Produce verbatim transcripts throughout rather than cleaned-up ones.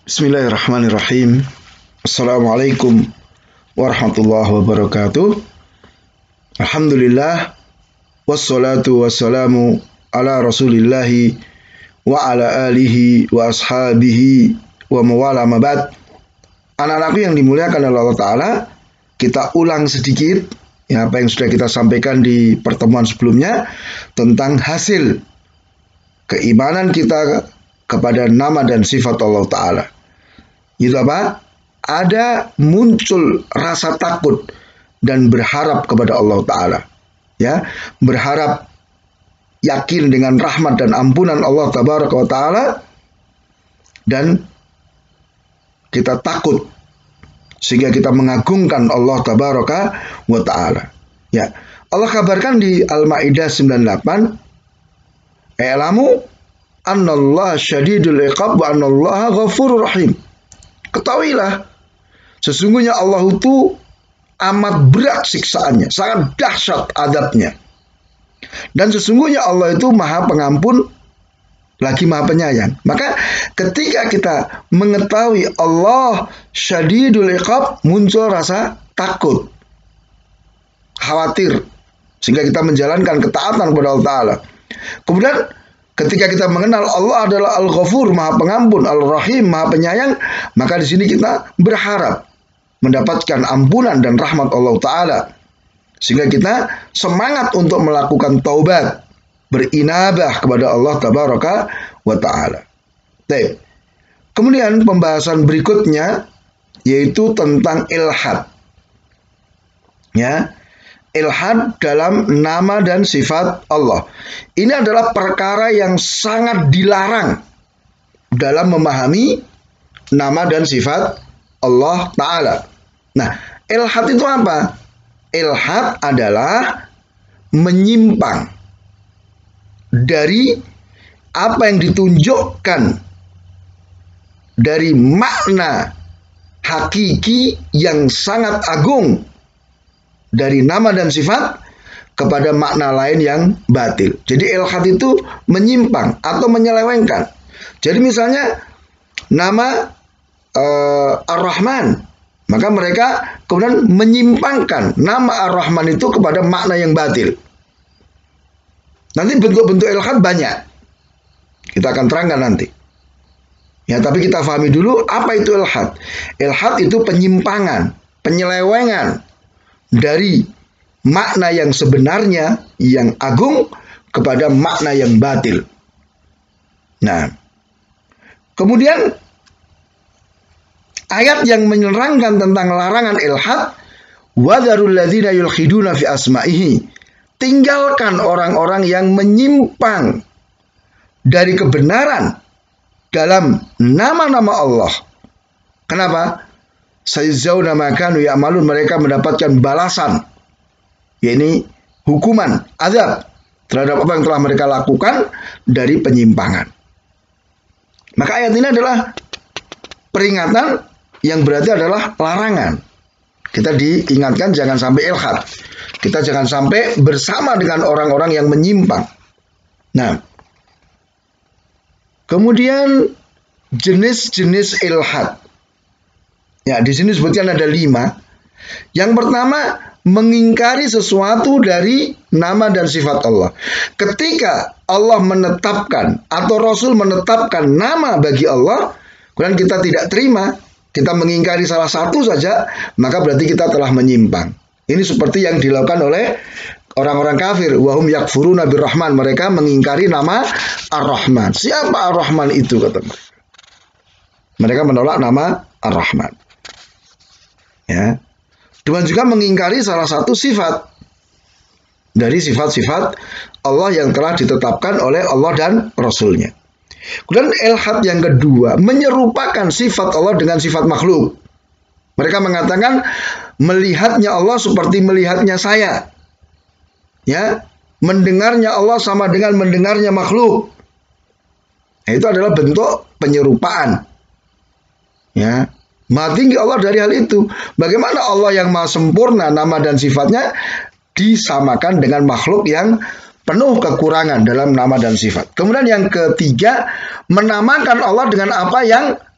Bismillahirrahmanirrahim. Assalamualaikum warahmatullahi wabarakatuh. Alhamdulillah. Wassalatu wassalamu ala rasulillahi wa ala alihi wa ashabihi wa mawala mabad. Anak-anakku yang dimuliakan oleh Allah Ta'ala, kita ulang sedikit ya, apa yang sudah kita sampaikan di pertemuan sebelumnya tentang hasil keimanan kita kepada nama dan sifat Allah Ta'ala. Itu apa? Ada muncul rasa takut dan berharap kepada Allah Ta'ala. Ya, berharap yakin dengan rahmat dan ampunan Allah Tabaraka wa Ta'ala, dan kita takut sehingga kita mengagungkan Allah Tabaraka wa Ta'ala. Ya, Allah kabarkan di Al-Maidah sembilan puluh delapan, "I'lamu annallaha syadidul iqab wa annallaha ghafurur rahim." Ketahuilah, sesungguhnya Allah itu amat berat siksaannya, sangat dahsyat adabnya. Dan sesungguhnya Allah itu maha pengampun, lagi maha penyayang. Maka ketika kita mengetahui Allah syadidul iqab, muncul rasa takut, khawatir, sehingga kita menjalankan ketaatan kepada Allah Ta'ala. Kemudian ketika kita mengenal Allah adalah Al-Ghafur, maha pengampun, Al-Rahim, maha penyayang, maka di sini kita berharap mendapatkan ampunan dan rahmat Allah Ta'ala, sehingga kita semangat untuk melakukan taubat, berinabah kepada Allah Tabaraka wa Ta'ala. Baik. Kemudian pembahasan berikutnya yaitu tentang ilhad. Ya, ilhad dalam nama dan sifat Allah. Ini adalah perkara yang sangat dilarang dalam memahami nama dan sifat Allah Ta'ala. Nah, ilhad itu apa? Ilhad adalah menyimpang dari apa yang ditunjukkan dari makna hakiki yang sangat agung dari nama dan sifat kepada makna lain yang batil. Jadi ilhad itu menyimpang atau menyelewengkan. Jadi misalnya nama uh, Ar-Rahman, maka mereka kemudian menyimpangkan nama Ar-Rahman itu kepada makna yang batil. Nanti bentuk-bentuk ilhad banyak, kita akan terangkan nanti. Ya, tapi kita pahami dulu apa itu ilhad. Ilhad itu penyimpangan, penyelewengan dari makna yang sebenarnya yang agung kepada makna yang batil. Nah, kemudian ayat yang menerangkan tentang larangan ilhad, "Wadharul ladzina yulhiduna fi asma'ihi." Tinggalkan orang-orang yang menyimpang dari kebenaran dalam nama-nama Allah. Kenapa? Sayajzauna ma kanu ya'malun, mereka mendapatkan balasan, yakni hukuman, azab terhadap apa yang telah mereka lakukan dari penyimpangan. Maka ayat ini adalah peringatan yang berarti adalah larangan. Kita diingatkan jangan sampai ilhad. Kita jangan sampai bersama dengan orang-orang yang menyimpang. Nah, kemudian jenis-jenis ilhad. Ya, di sini sebutkan ada lima. Yang pertama, mengingkari sesuatu dari nama dan sifat Allah. Ketika Allah menetapkan atau Rasul menetapkan nama bagi Allah, kemudian kita tidak terima, kita mengingkari salah satu saja, maka berarti kita telah menyimpang. Ini seperti yang dilakukan oleh orang-orang kafir. Wahum yakfuruna birrahman, mereka mengingkari nama Ar-Rahman. Siapa Ar-Rahman itu, kata mereka? Mereka menolak nama Ar-Rahman. Ya. Dan juga mengingkari salah satu sifat dari sifat-sifat Allah yang telah ditetapkan oleh Allah dan Rasulnya. Kemudian ilhad yang kedua, menyerupakan sifat Allah dengan sifat makhluk. Mereka mengatakan melihatnya Allah seperti melihatnya saya. Ya, mendengarnya Allah sama dengan mendengarnya makhluk. Nah, itu adalah bentuk penyerupaan. Ya, maha tinggi Allah dari hal itu. Bagaimana Allah yang maha sempurna nama dan sifatnya disamakan dengan makhluk yang penuh kekurangan dalam nama dan sifat. Kemudian yang ketiga, menamakan Allah dengan apa yang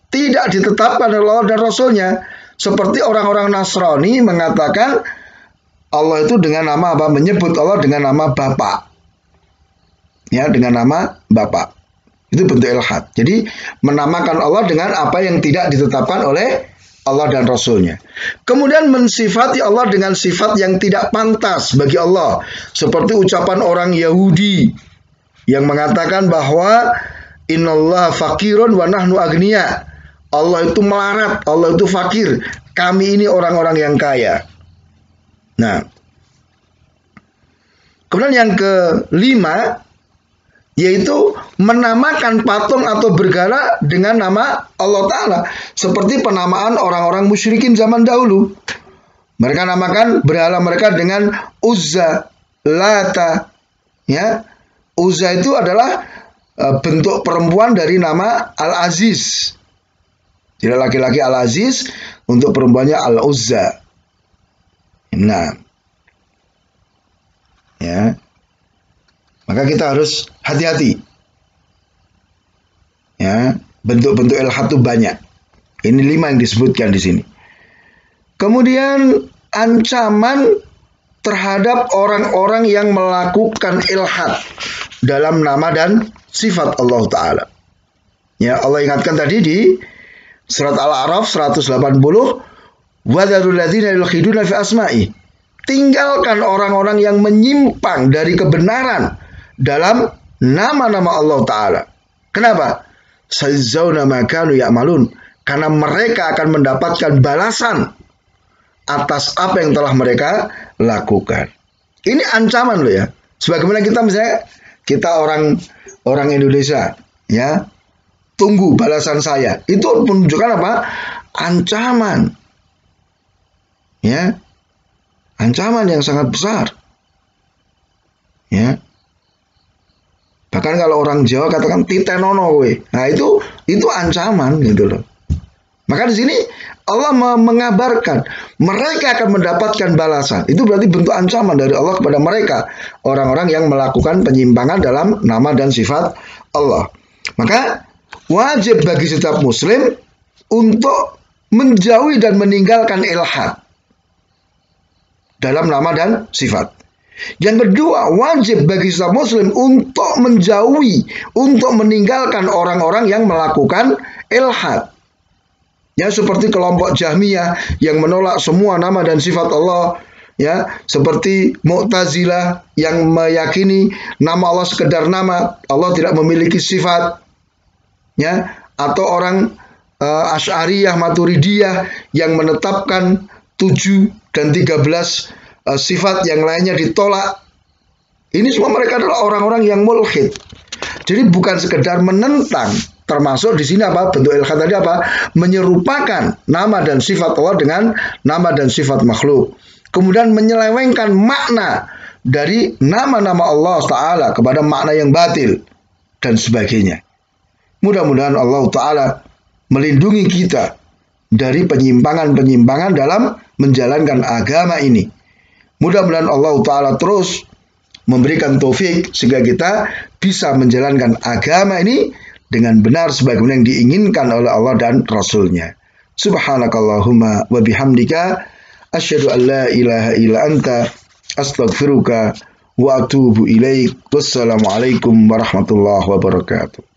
tidak ditetapkan oleh Allah dan Rasulnya. Seperti orang-orang Nasrani mengatakan Allah itu dengan nama apa? Menyebut Allah dengan nama Bapa. Ya, dengan nama Bapa. Itu bentuk ilhad. Jadi menamakan Allah dengan apa yang tidak ditetapkan oleh Allah dan Rasulnya. Kemudian mensifati Allah dengan sifat yang tidak pantas bagi Allah. Seperti ucapan orang Yahudi yang mengatakan bahwa innallaha faqirun wa nahnu agniya. Allah itu melarat, Allah itu fakir. Kami ini orang-orang yang kaya. Nah, kemudian yang kelima, yaitu menamakan patung atau berhala dengan nama Allah Ta'ala. Seperti penamaan orang-orang musyrikin zaman dahulu. Mereka namakan berhala mereka dengan Uzza, Lata. Ya, Uzza itu adalah uh, bentuk perempuan dari nama Al-Aziz. Jadi laki-laki Al-Aziz, untuk perempuannya Al-Uzza. Nah, ya, maka kita harus hati-hati. Ya, bentuk-bentuk ilhad itu banyak. Ini lima yang disebutkan di sini. Kemudian ancaman terhadap orang-orang yang melakukan ilhad dalam nama dan sifat Allah Ta'ala. Ya, Allah ingatkan tadi di surat Al-A'raf seratus delapan puluh, وَذَرُوا الَّذِينَ يُلْحِدُونَ فِي أَسْمَائِهِ. Tinggalkan orang-orang yang menyimpang dari kebenaran dalam nama-nama Allah Ta'ala. Kenapa? Sayajzauna ma kanu ya'malun. Karena mereka akan mendapatkan balasan atas apa yang telah mereka lakukan. Ini ancaman loh ya. Sebagaimana kita misalnya, kita orang orang Indonesia, ya, tunggu balasan saya. Itu menunjukkan apa? Ancaman. Ya. Ancaman yang sangat besar. Ya. Bahkan kalau orang Jawa katakan titenono kowe. Nah, itu itu ancaman gitu loh. Maka di sini Allah mengabarkan mereka akan mendapatkan balasan. Itu berarti bentuk ancaman dari Allah kepada mereka, orang-orang yang melakukan penyimpangan dalam nama dan sifat Allah. Maka wajib bagi setiap muslim untuk menjauhi dan meninggalkan ilhad dalam nama dan sifat. Yang kedua, wajib bagi setiap muslim untuk menjauhi, untuk meninggalkan orang-orang yang melakukan ilhad. Ya, seperti kelompok Jahmiyah yang menolak semua nama dan sifat Allah. Ya, seperti Mu'tazilah yang meyakini nama Allah sekedar nama, Allah tidak memiliki sifat. Ya, atau orang uh, Asy'ariyah Maturidiyah yang menetapkan tujuh dan tiga belas uh, sifat yang lainnya ditolak. Ini semua mereka adalah orang-orang yang mulhid. Jadi bukan sekedar menentang, termasuk di sini apa? Bentuk ilhad tadi apa? Menyerupakan nama dan sifat Allah dengan nama dan sifat makhluk. Kemudian menyelewengkan makna dari nama-nama Allah Ta'ala kepada makna yang batil dan sebagainya. Mudah-mudahan Allah Ta'ala melindungi kita dari penyimpangan-penyimpangan dalam menjalankan agama ini. Mudah-mudahan Allah Ta'ala terus memberikan taufik sehingga kita bisa menjalankan agama ini dengan benar sebagaimana yang diinginkan oleh Allah dan Rasul-Nya. Subhanakallahumma wa bihamdika asyhadu an la ilaha illa anta astaghfiruka wa atubu ilaik. Wassalamualaikum warahmatullahi wabarakatuh.